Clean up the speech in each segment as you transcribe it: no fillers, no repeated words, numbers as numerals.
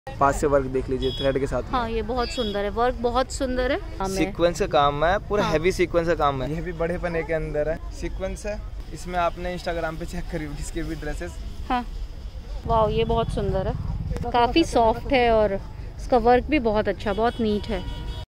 पास से वर्क देख लीजिए थ्रेड के साथ। हाँ ये बहुत सुंदर है, वर्क बहुत सुंदर है। सीक्वेंस का काम है पूरा, हैवी सीक्वेंस का काम है। ये भी बड़े पने के अंदर है, सीक्वेंस है। इसमें आपने इंस्टाग्राम पे चेक करी होगी इसके भी ड्रेसेस। हाँ वाह ये बहुत सुंदर है, काफ़ी सॉफ्ट है और इसका वर्क भी बहुत अच्छा, बहुत नीट है।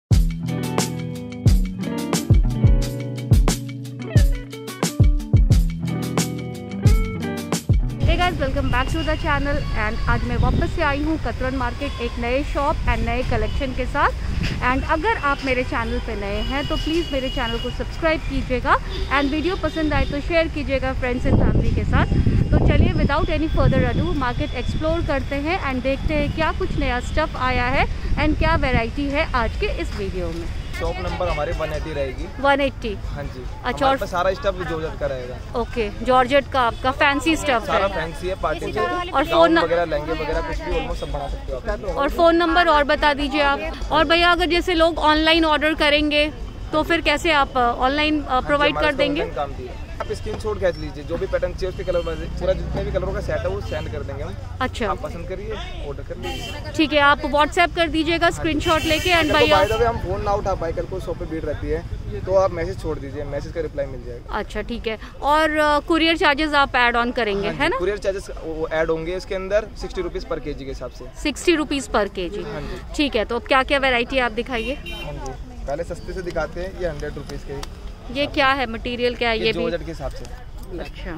Welcome back to the channel and आज मैं वापस से आई हूँ कतरन मार्केट एक नए शॉप एंड नए कलेक्शन के साथ। एंड अगर आप मेरे चैनल पे नए हैं तो प्लीज़ मेरे चैनल को सब्सक्राइब कीजिएगा एंड वीडियो पसंद आए तो शेयर कीजिएगा फ्रेंड्स एंड फैमिली के साथ। तो चलिए without any further ado market explore करते हैं एंड देखते हैं क्या कुछ नया स्टफ आया है एंड क्या वैरायटी है आज के इस वीडियो में। शॉप नंबर हमारे 180 रहेगी। 180 हाँ जी। अच्छा, और सारा स्टफ जॉर्जेट का रहेगा। ओके जॉर्जेट का आपका फैंसी स्टफ सारा है। फैंसी है, पार्टी और फोन वगैरह लहंगे वगैरह कुछ भी ऑलमोस्ट सब बना सकते हो आप। और फोन नंबर और बता दीजिए आप। और भैया अगर जैसे लोग ऑनलाइन ऑर्डर करेंगे तो फिर कैसे आप ऑनलाइन प्रोवाइड कर देंगे? आप स्क्रीनशॉट खींच लीजिए, जो भी पैटर्न चाहिए उसके कलर पूरा जितने भी कलरों का सेट है वो सेंड कर देंगे हम। अच्छा आप पसंद करिए, ऑर्डर कर लीजिए। ठीक है, आप व्हाट्सएप कर दीजिएगा स्क्रीनशॉट लेके। एंड भैया हम फोन ना उठा पाए, कल को शॉप पे भीड़ रहती है तो आप मैसेज छोड़ दीजिए, मैसेज का रिप्लाई मिल जाएगा। अच्छा ठीक है। और कुरियर चार्जेस आप ऐड ऑन करेंगे है ना? कुरियर चार्जेस ऐड होंगे इसके अंदर 60 रुपीज़ पर केजी के हिसाब से। 60 रुपीज़ पर केजी। ठीक है, तो अब क्या क्या वेरायटी आप दिखाइए? हाँ जी, पहले सस्ते से दिखाते हैं। ये 100 रुपीज़ के। ये क्या है मटेरियल, क्या है ये भी? जॉर्जेट के हिसाब से। अच्छा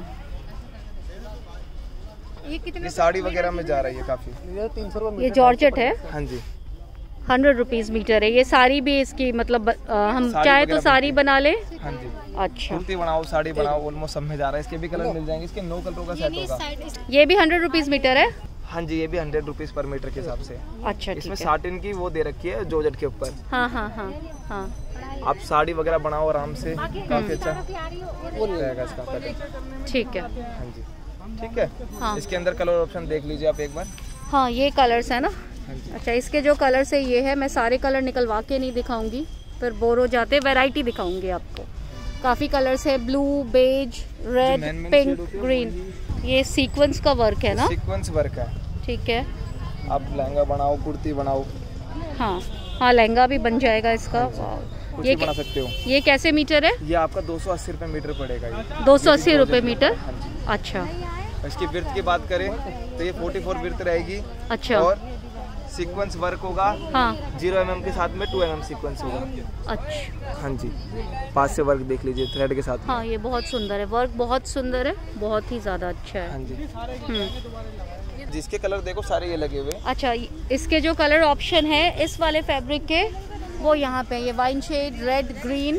ये साड़ी वगैरह में जा रही है काफी। 300 रुपये। ये जॉर्जेट है? हाँ जी। 100 रुपीज़ मीटर है। ये साड़ी भी इसकी मतलब हम चाहे तो साड़ी बना ले। हाँ जी। अच्छा कुर्ती बनाओ, साड़ी बनाओ, ऑलमोस्ट सब में जा रहा है। इसके भी कलर मिल जाएंगे, इसके 9 कलरों का सेट होगा। ये भी 100 रुपीज़ मीटर है? हाँ जी, ये भी 100 रुपीज़ पर मीटर के हिसाब से। अच्छा, इसमें साटिन की वो दे रखी है जॉर्जेट के ऊपर। हाँ हाँ हाँ हाँ। आप साड़ी वगैरह बनाओ आराम से, काफी अच्छा वो रहेगा इसका पैटर्न। ठीक है। हाँ जी ठीक है। हाँ। इसके अंदर कलर ऑप्शन देख लीजिए आप एक बार। हाँ ये कलर्स है ना? हाँ जी। अच्छा, इसके जो कलर्स है ये है। मैं सारे कलर निकलवा के नहीं दिखाऊंगी, फिर बोर हो जाते। वैरायटी दिखाऊंगी आपको। काफ़ी कलर्स है, blue, beige, red, pink, green. ये सीक्वेंस का वर्क है ना? सीक्वेंस वर्क है। ठीक है। आप लहंगा बनाओ, कुर्ती बनाओ। हाँ हाँ, लहंगा भी बन जाएगा इसका। कुछ ये बना सकते हो। ये कैसे मीटर है? ये आपका 280 रुपए मीटर पड़ेगा। ये 280 रुपए मीटर। अच्छा, इसकी विड्थ की बात करें तो ये 44 विड्थ रहेगी। अच्छा। और सीक्वेंस वर्क होगा। हाँ। 0 mm के साथ में 2 mm सीक्वेंस होगा। अच्छा। हाँ जी, पास से वर्क देख लीजिए थ्रेड के साथ। हाँ ये बहुत सुंदर है, वर्क बहुत सुंदर है, बहुत ही ज्यादा अच्छा है। हाँ जी। जिसके कलर देखो सारे ये लगे हुए। अच्छा, इसके जो कलर ऑप्शन है इस वाले फैब्रिक के वो यहाँ पे ये वाइन शेड, रेड, ग्रीन,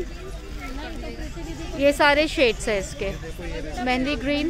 ये सारे शेड्स है इसके। मेहंदी ग्रीन,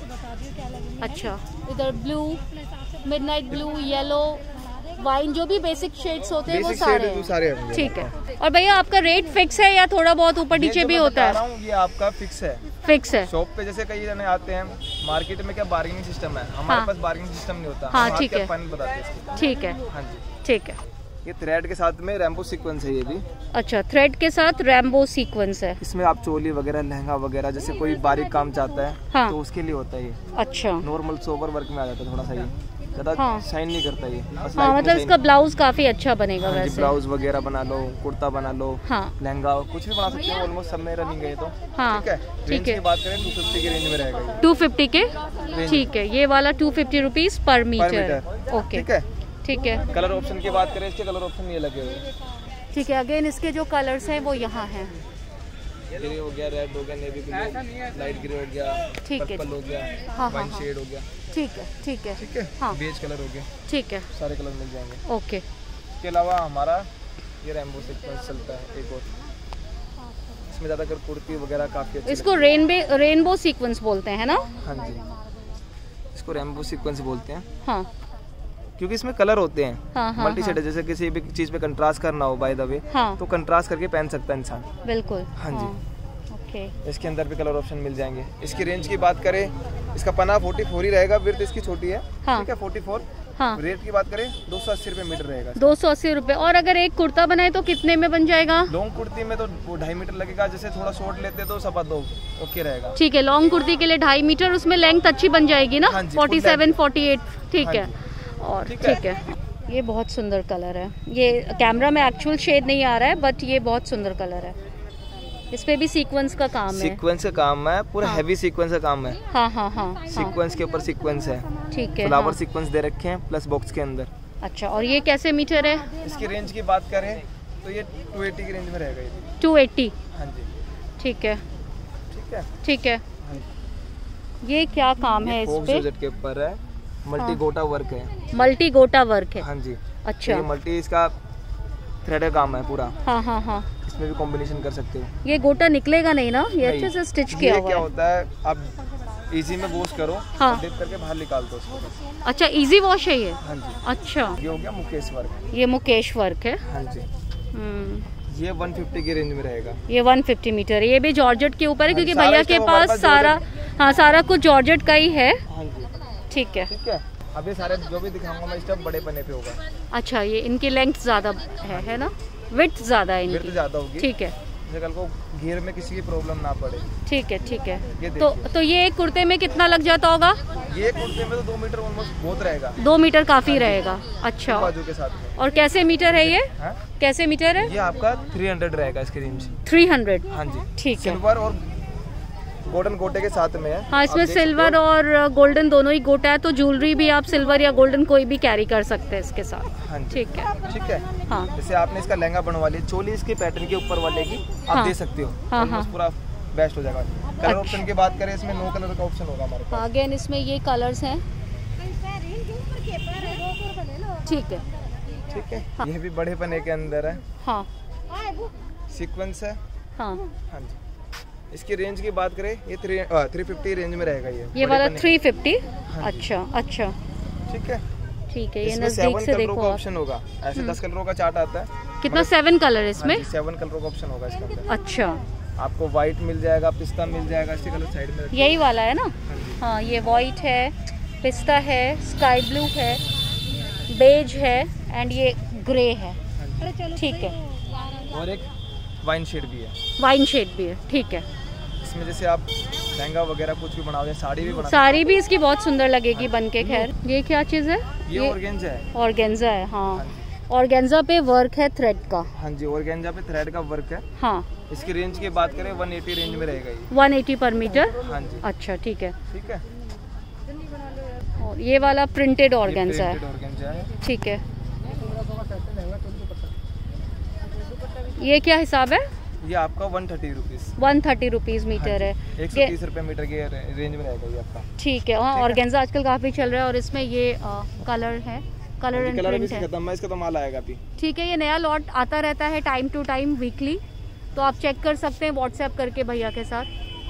अच्छा इधर blue, midnight blue, yellow, wine, जो भी बेसिक शेड्स होते हैं वो सारे हैं। ठीक है। और भैया आपका रेट फिक्स है या थोड़ा बहुत ऊपर नीचे भी होता है? ये आपका फिक्स है। फिक्स है। शॉप पे जैसे कई जने आते हैं, मार्केट में क्या बार्गेनिंग सिस्टम है, हमारे पास बार्गेनिंग सिस्टम नहीं होता। हाँ ठीक है। ठीक है। हाँ जी ठीक है। ये थ्रेड के साथ में रैम्बो सीक्वेंस है ये भी। अच्छा, थ्रेड के साथ रैम्बो सीक्वेंस है। इसमें आप चोली वगैरह, लहंगा वगैरह, जैसे कोई बारीक काम चाहता है हाँ। तो उसके लिए होता है ये। अच्छा। नॉर्मल सोबर वर्क में आ जाता है थोड़ा सा, ये ज्यादा शाइन नहीं करता ये। हाँ मतलब इसका ब्लाउज काफी अच्छा बनेगा। हाँ वैसे ब्लाउज वगैरह बना लो, कुर्ता बना लो, हाँ। लहंगा, कुछ भी बना सकते हैं। ऑलमोस्ट सब में रनिंग है तो। हाँ ठीक है। रेंज की बात करें 250 के रेंज में रहेगा। 250 के? ठीक है, ये वाला 250 रुपीज पर मीटर। ओके ठीक है। ठीक है। कलर ऑप्शन की बात करें, इसके कलर ऑप्शन ये लगे हुए। ठीक है। अगेन इसके जो कलर्स हैं वो यहाँ हैं। ग्रे हो गया, रेड हो गया, नेवी ब्लू, लाइट ग्रे हो गया, पर्पल हो गया, वाइन शेड हो गया। ठीक है। ठीक है। ठीक है। हाँ। बेज कलर हो गया। ठीक है। सारे कलर मिल जाएंगे। ओके। इसके अलावा हमारा ये रैम्बो सीक्वेंस चलता है एक और। इसमें ज्यादातर कुर्ती वगैरह काफी अच्छी। इसको रेनबो सीक्वेंस बोलते हैं ना? हाँ जी, इसको रैम्बो सीक्वेंस बोलते हैं। हाँ, क्योंकि इसमें कलर होते हैं। हाँ, हाँ, मल्टी शेड है, जैसे किसी भी चीज पे कंट्रास्ट करना हो बाय द वे, तो कंट्रास्ट करके पहन सकता है इंसान। बिल्कुल। हाँ जी। ओके। इसके अंदर भी कलर ऑप्शन मिल जाएंगे। इसकी रेंज की बात करें, इसका पना 44 ही रहेगा, विड्थ इसकी छोटी है। हाँ। ठीक है, 44। हाँ। रेट की बात करें 280 रुपए मीटर रहेगा। 280 रुपए। और अगर एक कुर्ता बनाए तो कितने में बन जाएगा? लॉन्ग कुर्ती में तो 2.5 मीटर लगेगा, जैसे थोड़ा शॉर्ट लेते तो 2.25 ओके रहेगा। ठीक है, लॉन्ग कुर्ती के लिए 2.5 मीटर, उसमें लेंथ अच्छी बन जाएगी ना? हाँ जी, 47, 48। ठीक है। और ठीक है। ये बहुत सुंदर कलर है, ये कैमरा में एक्चुअल शेड नहीं आ रहा है बट ये बहुत सुंदर कलर है। इस पे भी सीक्वेंस का काम है। सीक्वेंस का काम है, पूरा हैवी सीक्वेंस का काम है। हाँ हाँ हाँ। सीक्वेंस के ऊपर सीक्वेंस है। ठीक है। फ्लावर सीक्वेंस दे रखे हैं प्लस बॉक्स के अंदर। अच्छा, और ये कैसे मीटर है? इसकी रेंज की बात करें तो ये 280 की रेंज में रहेगा ये। 280? हाँ जी। ठीक है ठीक है ठीक है। ये क्या काम है इस पे? के ऊपर है, मल्टी गोटा वर्क है। मल्टी गोटा वर्क है? हाँ जी। अच्छा। ये मल्टी इसका थ्रेड का काम है पूरा। हाँ हाँ हाँ। इसमें भी कॉम्बिनेशन कर सकते हो। ये गोटा निकलेगा नहीं ना? ये अच्छे से स्टिच किया हुआ है। क्या होता है, आप इजी में वॉश करो, हाँ, डिप करके बाहर निकाल दो उसको। अच्छा, इजी वॉश है ये? हाँ जी। अच्छा, ये हो गया मुकेश वर्क। ये मुकेश वर्क है। हाँ जी। ये 150 की रेंज में रहेगा। ये 150 मीटर है। ये भी जॉर्जेट के ऊपर है क्योंकि भैया के पास सारा, हाँ, सारा कुछ जॉर्जेट का ही है। हाँ जी। ठीक है ठीक है। अब ये सारे जो भी दिखाऊंगा मैं स्टेप बड़े पन्ने पे होगा। अच्छा, ये इनकी लेंथ ज्यादा है ना? विड्थ ज्यादा है इनकी? विड्थ ज्यादा होगी। ठीक है, कल को घेर में किसी की प्रॉब्लम ना पड़े। ठीक है ठीक है। तो ये एक कुर्ते में कितना लग जाता होगा? ये कुर्ते में तो 2 मीटर ऑलमोस्ट बहुत रहेगा। 2 मीटर काफी रहेगा। अच्छा, बाजू के साथ में। और कैसे मीटर है ये? कैसे मीटर है ये? आपका 300 रहेगा इसकी रेंज। 300? हाँ जी। ठीक है। सिल्वर और गोल्डन गोटे के साथ में है। हाँ, इसमें सिल्वर और गोल्डन दोनों ही गोटा है, तो ज्वेलरी भी आप सिल्वर या गोल्डन कोई भी कैरी कर सकते हैं इसके साथ। हाँ, ठीक है ठीक है। हाँ, जैसे आपने इसका लहंगा बनवा लिया, चोली इसके पैटर्न के ऊपर वाले की आप दे सकते हो। हाँ हाँ, पूरा बेस्ट हो जाएगा। कलर ऑप्शन की बात करें, इसमें 9 कलर का ऑप्शन होगा हमारे पास। अगेन इसमें ये कलर्स हैं। ठीक है ठीक है। हाँ। ये भी बड़े पने के अंदर है। हाँ, सीक्वेंस है। हाँ हाँ जी। इसकी रेंज की बात करें, ये 350 रेंज में रहेगा ये वाला 350। अच्छा अच्छा, ठीक है ठीक है। ये नजदीक से देखो, ऑप्शन होगा ऐसे 10 कलरों का चार्ट आता है। कितना? 7 कलर इसमें? 7 कलरों का ऑप्शन होगा इसके अंदर। अच्छा, आपको व्हाइट मिल जाएगा, पिस्ता मिल जाएगा। इसके कलर साइड में यही वाला है ना? हाँ, ये व्हाइट है, पिस्ता है, स्काई ब्लू है, बेज है एंड ये ग्रे है। ठीक है। और एक वाइन शेड भी है। वाइन शेड भी है, ठीक है। इसमें जैसे आप लहंगा वगैरह कुछ भी बनाओगे, साड़ी भी बना, साड़ी भी इसकी बहुत सुंदर लगेगी बन के। खैर, ये क्या चीज़ है? ये ऑर्गेन्जा है। ऑर्गेन्जा है, हाँ। ऑर्गेन्जा पे वर्क है थ्रेड का। हाँ जी, ऑर्गेन्जा पे थ्रेड का वर्क है। हाँ। इसकी रेंज की बात करें 180 रेंज में रहेगा ये। 180 पर मीटर? हाँ जी। अच्छा, ठीक है ठीक है। और ये वाला प्रिंटेड ऑर्गेन्जा है। ठीक है। ये क्या हिसाब है? ये आपका 130 रुपीज। 130 रुपीज मीटर है। 130 रुपए मीटर के रेंज में रहेगा ये आपका। ठीक है। हाँ, ऑर्गेन्जा आजकल काफी चल रहा है और इसमें ये कलर है, कलर एंड प्रिंट है। खत्म है, इसका तो माल आएगा अभी। ठीक है। ये नया लॉट आता रहता है टाइम टू टाइम, वीकली, तो आप चेक कर सकते हैं व्हाट्सएप करके भैया के साथ।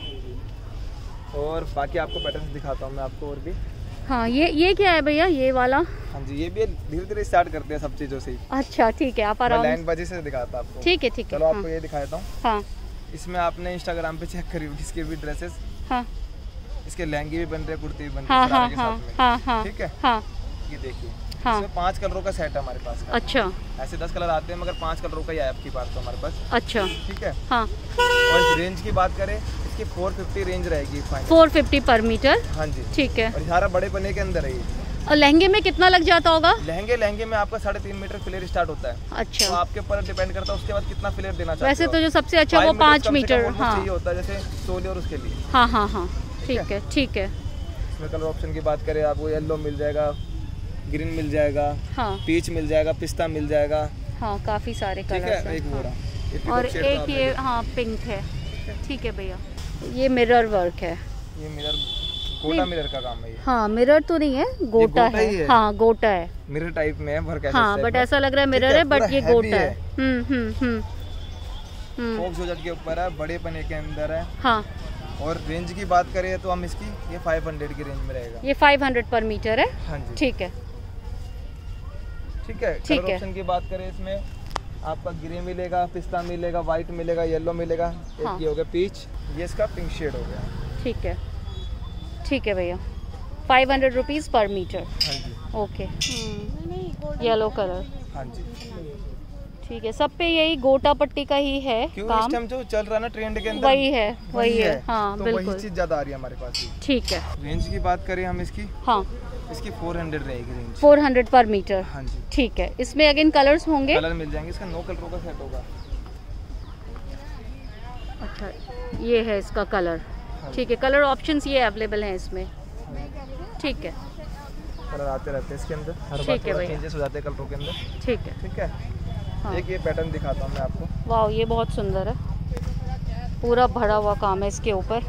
और बाकी आपको पैटर्न दिखाता हूँ मैं आपको और भी। हाँ, ये क्या है भैया? ये वाला? हाँ जी, ये भी धीरे धीरे स्टार्ट करते हैं सब चीजों से ही। अच्छा, ठीक है। आप आराम लैंड बजे से दिखाता आपको। ठीक है ठीक है। चलो आपको ये दिखाता हूँ। हाँ। इसमें आपने इंस्टाग्राम पे चेक करी इसके भी ड्रेसेस। हाँ। इसके लहंगे भी बन रहे हैं, कुर्ती भी बन रही है। हाँ हाँ हाँ हाँ। ठीक है। हाँ, ये देखिए। हाँ। इसमें 5 कलरों का सेट है हमारे पास। अच्छा। ऐसे 10 कलर आते हैं मगर 5 कलरों का ही है आपकी बात तो हमारे पास। अच्छा, ठीक है। हाँ। और इस रेंज की बात करें, इसकी 450 रेंज रहेगी। 450 पर मीटर? हाँ जी। ठीक है। और सारा बड़े पन्ने के अंदर है ये। और लहंगे में कितना लग जाता होगा? लहंगे में आपका 3.5 मीटर फ्लेयर स्टार्ट होता है। अच्छा। तो आपके ऊपर डिपेंड करता है उसके बाद कितना फ्लेयर देना चाहते वैसे तो जो सबसे अच्छा वो 5 मीटर हाँ होता है, जैसे चोली और उसके लिए। हाँ हाँ हाँ, ठीक है ठीक है। इसमें कलर ऑप्शन की बात करें, आपको येलो मिल जाएगा, ग्रीन मिल जाएगा, हाँ, पीच मिल जाएगा, पिस्ता मिल जाएगा। हाँ, काफी सारे कलर है। एक बोरा और एक ये हाँ पिंक है। ठीक है भैया। ये मिरर वर्क है। ये मिरर गोटा मिरर का काम है ये। हाँ, मिरर तो नहीं है, गोटा है। हाँ, गोटा है। मिरर टाइप में है वर्क। हाँ, बट ऐसा लग रहा है मिरर है, बट ये गोटा है। फॉक्स जॉर्जेट के ऊपर है, बड़े पने के अंदर है। हाँ। और रेंज की बात करें तो हम इसकी ये 500 की रेंज में रहेगा। ये 500 पर मीटर है। हाँ जी। ठीक है ठीक है। कलर ऑप्शन की बात करें, इसमें आपका ग्रे मिलेगा, पिस्ता मिलेगा, व्हाइट मिलेगा, येलो मिलेगा। एक ये हो गया पीच, ये इसका पिंक शेड हो गया। ठीक है ठीक है भैया। 500 रुपीज पर मीटर। हाँ जी। ओके। Yellow colour. हाँ जी। ठीक है। सब पे यही गोटा पट्टी का ही है काम। इस टाइम जो चल रहा है ना ट्रेंड के अंदर, वही है। हाँ, तो बिल्कुल। वही चीज ज्यादा आ रही है हमारे पास। ठीक है। रेंज की बात करें हम इसकी, हाँ, इसकी 400 रहेगी रेंज। 400 पर मीटर। हाँ जी। ठीक है, इसमें अगेन कलर्स होंगे? कलर मिल जाएंगे, इसका 9 कलरों का सेट होगा। अच्छा, ये है इसका कलर। हाँ। ठीक है, कलर ऑप्शंस ये अवेलेबल हैं इसमें। ठीक है, कलर आते रहते हैं इसके अंदर, हर बार थोड़ा चेंजेस हो जाते हैं कलरों के अंदर। ठीक है, ठीक है। हाँ। एक ये पैटर्न दिखाता हूँ मैं आपको। वाह, ये बहुत सुंदर है, पूरा भरा हुआ काम है इसके ऊपर।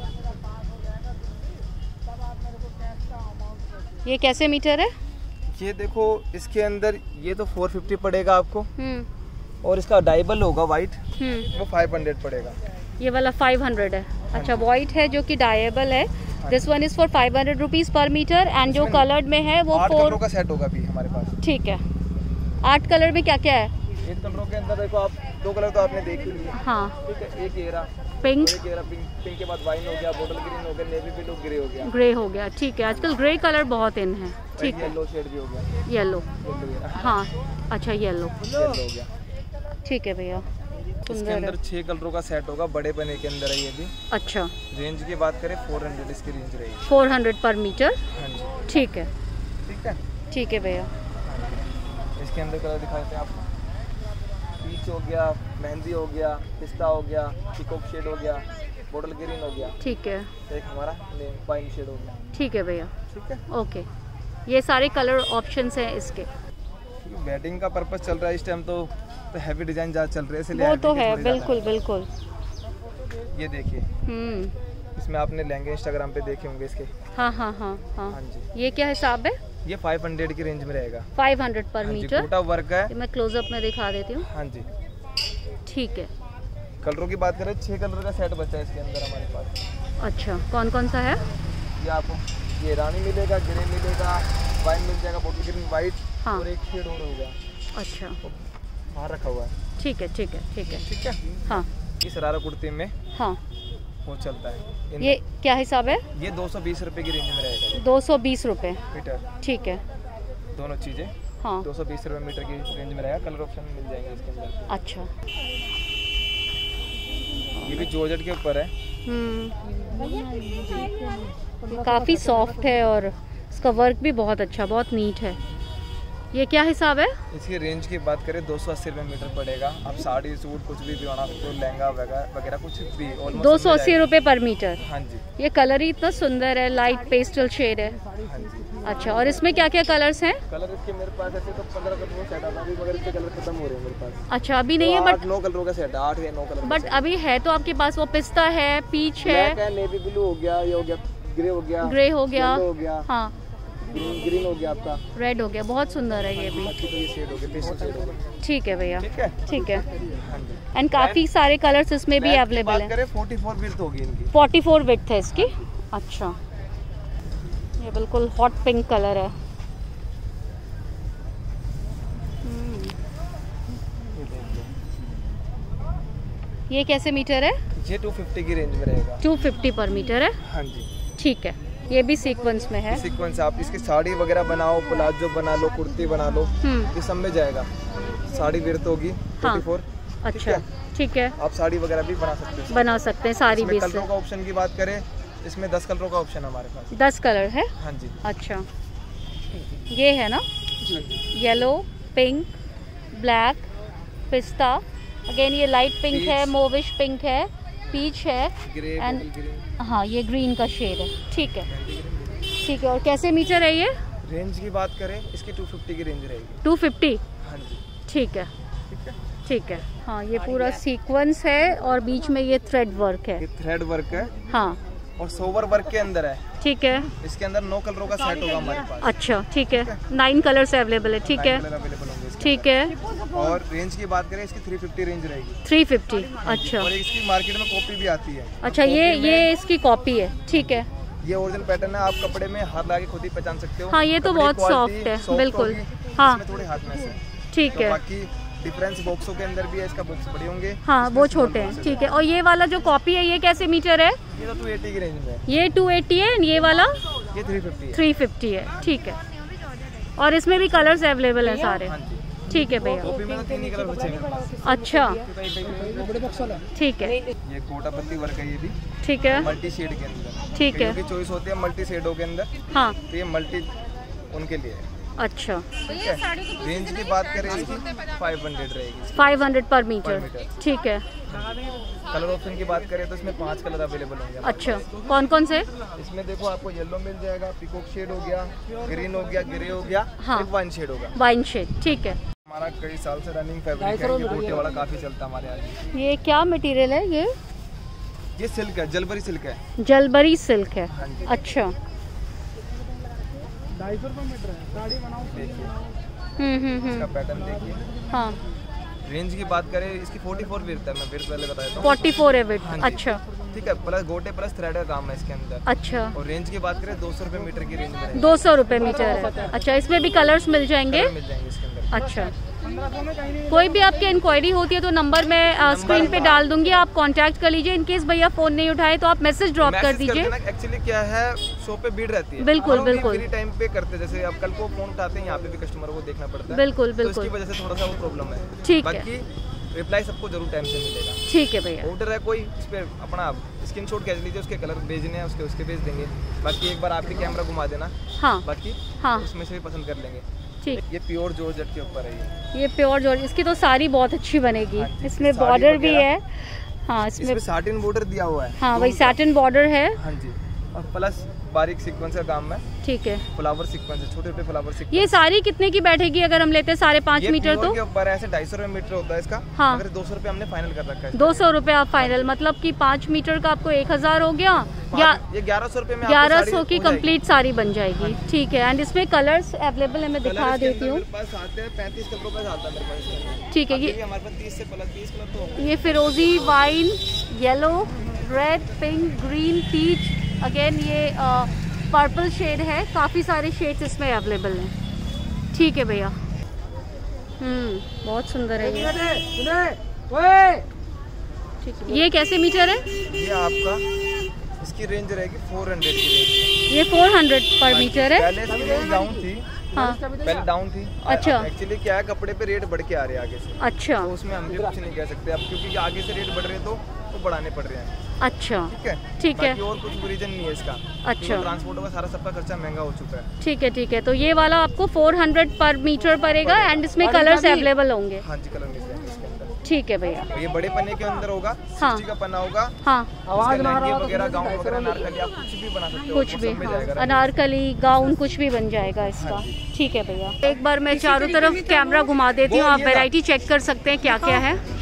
ये कैसे मीटर है? ये देखो, इसके अंदर ये तो 450 पड़ेगा आपको, और इसका डाइबल होगा वाइट, वो 500 पड़ेगा। ये वाला 500 है। अच्छा, वाइट है जो कि डाइबल है। This one is for 500 rupees पर मीटर, एंड जो कलर्ड में है वो 8 कलरों का सेट होगा भी हमारे पास। ठीक है, 8 कलर में क्या क्या है? 8 कलरों के अंदर देखो आप, 2 कलर तो आपने देख ही लिए। हाँ, ठीक है। एक येरा पिंक, पिंक के बाद वाइन हो गया, बोतल ग्रीन हो गया, नेवी ब्लू ग्रे हो गया, ग्रे हो गया। ठीक है, आजकल ग्रे कलर बहुत इन है। ठीक है, येलो शेड भी हो गया, येलो। हाँ, अच्छा, येलो हो गया। ठीक है भैया, इसके अंदर 6 कलरों का सेट होगा, बड़े पने के अंदर है ये भी। अच्छा, रेंज की बात करें 400 इसकी रेंज रहेगी। 400 पर मीटर। हाँ जी। ठीक है, ठीक है। ठीक है भैया। इसके अंदर कलर दिखा देते हैं आपको। पीच हो गया, मेहंदी हो गया, पिस्ता हो गया, पीकॉक शेड हो गया, बोटल ग्रीन हो गया। ठीक है, एक हमारा वाइन शेड हो गया। ठीक है भैया। ठीक है, ओके, ये सारे कलर ऑप्शंस हैं इसके। वेडिंग का पर्पस चल रहा है इस टाइम, तो हैवी डिजाइन ज़्यादा चल रहे हैं, इसलिए वो तो है, बिल्कुल बिल्कुल। ये देखिए, इसमें आपने लहंगे इंस्टाग्राम पे देखे होंगे इसके। हाँ हाँ हाँ हाँ। हाँ जी। ये क्या हिसाब है? ये 500 की रेंज में रहेगा। 500 पर मीटर। गोटा वर्क है। मैं क्लोजअप में दिखा देती हूँ। हाँ जी। ठीक है। कलरों की बात करें, 6 कलर का सेट बचा है इसके अंदर हमारे पास। अच्छा, कौन कौन सा है? ये आपको ये रानी मिलेगा, ग्रे मिलेगा, वाइन मिल जाएगा, बोटल ग्रीन वाइट, हाँ। और एक शेड और होगा। अच्छा, बाहर रखा हुआ है। ठीक है, ठीक है, ठीक है, ठीक है। हाँ। ये शरारा कुर्ती में हाँ, वो चलता है। ये क्या हिसाब है? ये 220 रुपए की रेंज में रहेगा। 220 रुपये मीटर। ठीक है। दोनों चीजें। हाँ, 220 रुपए मीटर की रेंज में रहेगा। कलर ऑप्शन मिल जाएंगे इसके अंदर। अच्छा, ये भी जॉर्जेट के ऊपर है। काफ़ी सॉफ्ट है और इसका वर्क भी बहुत अच्छा, बहुत नीट है। ये क्या हिसाब है? इसकी रेंज की बात करें 280 रुपये मीटर पड़ेगा। आप साड़ी सूट कुछ भी बना सकते हो, लहंगा वगैरह कुछ भी। 280 रुपये पर मीटर। हाँ जी। ये कलर ही इतना सुंदर है, लाइट पेस्टल शेड है। हाँ जी। अच्छा, और इसमें क्या क्या कलर्स हैं? कलर इसके मेरे पास ऐसे तो 15 कलरों का सेट आता है, मगर इसके कलर खत्म हो रहे हैं मेरे पास। अच्छा, अभी नहीं है, बट 9 कलरों का सेट है, 8 या 9 कलर। बट अभी है तो आपके पास वो पिस्ता है, पीच है, नेवी ब्लू हो गया, ये हो गया, ग्रे हो गया, ग्रे हो गया, हो गया, हाँ, ग्रीन हो गया, आपका रेड हो गया। बहुत सुंदर है ये भी। तो ये शेड हो गया, पेस्टल शेड हो गया। ठीक है भैया, ठीक है, ठीक है। हाँ जी। एंड काफ़ी सारे कलर्स इसमें भी अवेलेबल है। 44 विड्थ होगी इनकी। 44 विड्थ है इसकी। अच्छा, ये बिल्कुल हॉट पिंक कलर है। ये कैसे मीटर है? ये 250 की रेंज में रहेगा। 250 पर मीटर है। हाँ जी। ठीक है, ये भी सीक्वेंस में है। सीक्वेंस, आप इसकी साड़ी वगैरह बनाओ, प्लाजो बना लो, कुर्ती बना लो, ये सब में जाएगा। साड़ी विड्थ होगी 44। अच्छा, ठीक है। आप साड़ी वगैरह भी बना सकते हैं। बना सकते हैं साड़ी भी। कलरों का ऑप्शन की बात करें, इसमें 10 कलरों का ऑप्शन है हमारे पास। 10 कलर है? हाँ जी। अच्छा, ये है ना, येलो, पिंक, ब्लैक, पिस्ता, अगेन ये लाइट पिंक है, मोविश पिंक है, पीच है, एंड हाँ, ये ग्रीन का शेड है। ठीक है, ठीक है। और कैसे मीटर है ये? रेंज की बात करें, इसकी 250 की रेंज रहेगी। 250? हाँ जी। ठीक है, ठीक है। हाँ, ये पूरा सीक्वेंस है और बीच में ये थ्रेड वर्क है। ये थ्रेड वर्क है। हाँ, और सोवर वर्क के अंदर है। ठीक है। इसके अंदर 9 कलरों का सेट होगा हमारे पास। अच्छा, ठीक है। 9 कलर्स अवेलेबल है। ठीक है, ठीक है। और रेंज की बात करें, इसकी 350 रेंज रहेगी। 350? अच्छा। और इसकी मार्केट में कॉपी भी आती है। अच्छा, ये इसकी कॉपी है। ठीक है। ये ओरिजिनल पैटर्न है, आप कपड़े में हाथ लगा के खुद ही पहचान सकते हो। हाँ, ये तो बहुत सॉफ्ट है, बिल्कुल। हाँ, थोड़े हाथ में से। ठीक है। बाकी डिफरेंस बॉक्सों के अंदर भी है, इसका बॉक्स बड़े होंगे। हाँ, वो छोटे हैं। ठीक है। और ये वाला जो कॉपी है, ये कैसे मीटर है? ये तो 280 की रेंज में है। ये 280 है, ये वाला ये 350 है। 350 है। ठीक है। और इसमें भी कलर्स अवेलेबल हैं सारे। हाँ जी। ठीक है भैया। टोपी में 3 ही कलर बचेंगे। अच्छा ठीक है। ये कोटा पत्ती वर्क है ये भी। ठीक है। मल्टी शेड के अंदर। ठीक है। चॉइस होती है मल्टी शेडों के अंदर। हाँ तो ये मल्टी उनके लिए है। अच्छा ठीक है। रेंज की बात करें इसकी 500 रहेगी। 500 पर मीटर। ठीक है। कलर ऑप्शन की बात करें तो इसमें 5 कलर अवेलेबल होंगे। अच्छा कौन कौन से? इसमें देखो आपको येलो मिल जाएगा, पिकॉक शेड हो गया, ग्रीन हो गया, ग्रे हो गया, हाँ। एक वाइन शेड होगा। वाइन शेड ठीक है। हमारा कई साल से रनिंग फैब्रिक है, ये बूटे वाला काफी चलता है हमारे यहाँ। ये क्या मटेरियल है? ये सिल्क है, जलबरी सिल्क है। जलबरी सिल्क है। हाँ जी। अच्छा 250 रुपये मीटर है। साड़ी बनाओ देखिए। इसका पैटर्न देखिए। हाँ। रेंज की बात करें इसकी 44 विड्थ है, मैं विड्थ पहले बताया था। 44 है विड्थ। हाँ अच्छा ठीक है। प्लस गोटे प्लस थ्रेड का काम है इसके अंदर। अच्छा। और रेंज की बात करें 200 रुपये मीटर की रेंज में। 200 रुपये मीटर है। अच्छा इसमें भी कलर्स मिल जाएंगे? मिल जाएंगे इसके अंदर। अच्छा कोई भी आपकी इंक्वायरी होती है तो नंबर मैं स्क्रीन पे डाल दूंगी, आप कांटेक्ट कर लीजिए। इनकेस भैया फोन नहीं उठाए तो आप मैसेज ड्रॉप कर दीजिए। एक्चुअली क्या है शॉप पे भीड़ रहती है। बिल्कुल बिल्कुल। फ्री टाइम पे करते जैसे अब कल को फोन उठाते हैं यहाँ पे भी कस्टमर को देखना पड़ता है। बिल्कुल तो बिल्कुल। इसकी वजह से थोड़ा सा वो प्रॉब्लम है। ठीक है। बाकी रिप्लाई सबको जरूर टाइम से मिलेगा। ठीक है भैया। ऑर्डर है कोई इस पे अपना स्क्रीनशॉट खींच लीजिए, उसके कलर भेजने हैं उसके भेज देंगे। बाकी एक बार आप भी कैमरा घुमा देना। हाँ बाकी हाँ उसमें से भी पसंद कर लेंगे। ठीक। ये प्योर जॉर्जेट के ऊपर है। ये प्योर जॉर्जेट, इसकी तो साड़ी बहुत अच्छी बनेगी। हाँ इसमें बॉर्डर भी है। हाँ इसमें साटिन बॉर्डर दिया हुआ है। हाँ वही सैटिन बॉर्डर है। हाँ जी। और प्लस बारीक सीक्वेंस का काम है। ठीक है। फ्लावर सीक्वेंस है, छोटे छोटे फ्लावर सीक्वेंस। ये साड़ी कितने की बैठेगी अगर हम लेते हैं 5.5 मीटर? तो के ऊपर ऐसे 250 रुपये मीटर होता है इसका। हाँ। अगर 200 रुपये हमने फाइनल कर रखा है। 200 रुपये आप फाइनल, मतलब कि 5 मीटर का आपको 1000 हो गया या ये 1100 रुपये में 1100 की कंप्लीट साड़ी बन जाएगी। ठीक है। एंड इसमें कलर्स अवेलेबल है, मैं दिखा देती हूँ। 35 कलरों का आता है मेरे पास। ठीक है। ये हमारे पास 30 से प्लस 30 कलर तो होंगे। ये फिरोजी, wine, yellow, red, pink, green, peach, again ये पर्पल शेड है। काफ़ी सारे शेड्स इसमें अवेलेबल हैं। ठीक है भैया। बहुत सुंदर है ये। ठीक है। ये कैसे मीटर है? ये आपका इसकी रेंज रहेगी 400 की रेंज। ये 400 पर मीटर है। पहले इसकी रेंज डाउन थी। हाँ पहले डाउन थी। अच्छा। एक्चुअली क्या है कपड़े पे रेट बढ़ के आ रहे हैं आगे से। अच्छा। तो उसमें हम भी कुछ नहीं कह सकते अब, क्योंकि आगे से रेट बढ़ रहे हैं तो बढ़ाने पड़ रहे हैं। अच्छा ठीक है। ठीक है। और कुछ रीजन नहीं है इसका। अच्छा। ट्रांसपोर्ट का सारा सबका खर्चा महंगा हो चुका है। ठीक है ठीक है। तो ये वाला आपको 400 पर मीटर पड़ेगा एंड इसमें कलर्स अवेलेबल होंगे। हाँ जी कलर मिल जाएंगे इसके अंदर। ठीक है भैया। ये बड़े पन्ने के अंदर होगा। हाँ। 60 का पन्ना होगा। हाँ लहंगे वगैरह गाउन वगैरह अनारकली आप कुछ भी बना सकते हो। कुछ भी। हाँ अनारकली गाउन कुछ भी बन जाएगा इसका। ठीक है भैया। एक बार मैं चारों तरफ कैमरा घुमा देती हूँ, आप वैरायटी चेक कर सकते हैं क्या क्या है।